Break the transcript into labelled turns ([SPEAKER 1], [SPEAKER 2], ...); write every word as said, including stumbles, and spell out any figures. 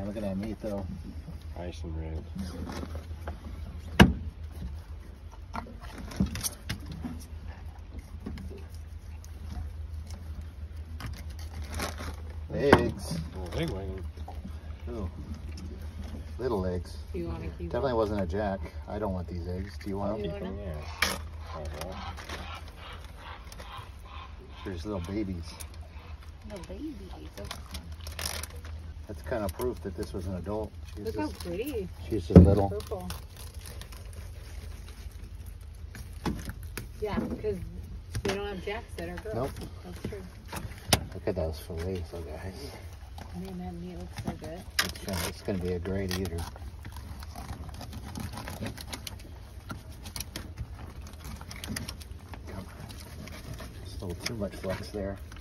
[SPEAKER 1] look at that meat though.
[SPEAKER 2] Nice and red.
[SPEAKER 1] Eggs.
[SPEAKER 2] Little big one.
[SPEAKER 1] Ooh. Little eggs.
[SPEAKER 3] Do you want to keep
[SPEAKER 1] Definitely wasn't a jack. I don't want these eggs. Do you want them?
[SPEAKER 3] You want
[SPEAKER 2] Yeah. Okay.
[SPEAKER 1] There's little babies.
[SPEAKER 3] No babies.
[SPEAKER 1] That's kind of proof that this was an adult. She's
[SPEAKER 3] Look
[SPEAKER 1] just,
[SPEAKER 3] how pretty.
[SPEAKER 1] she's just little.
[SPEAKER 3] Purple. Yeah, because they don't have jacks that are girls.
[SPEAKER 1] Nope.
[SPEAKER 3] That's true.
[SPEAKER 1] Look at those fillets, though, guys.
[SPEAKER 3] Man, that meat looks so good.
[SPEAKER 1] It's gonna, it's gonna be a great eater. Come on. Just a little too much flex there.